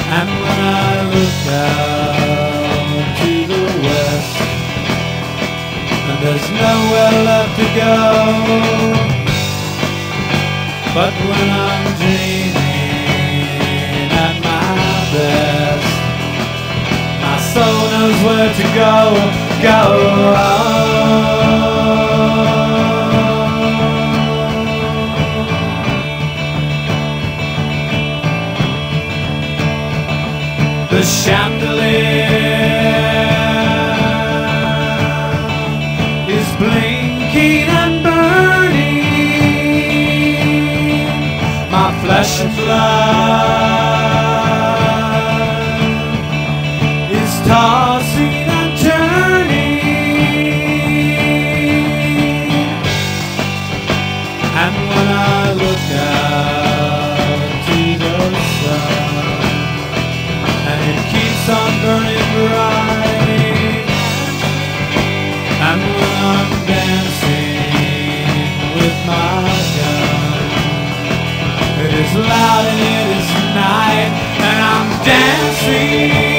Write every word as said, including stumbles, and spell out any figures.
And when I look out to the west, and there's nowhere left to go, but when I'm dreaming at my best, my soul knows where to go, go. The chandelier is blinking and burning, my flesh and blood is tossing and turning. And when I look out to the sun, and it keeps on burning bright, and when I'm dancing with my gun, it is loud and it is night, and I'm dancing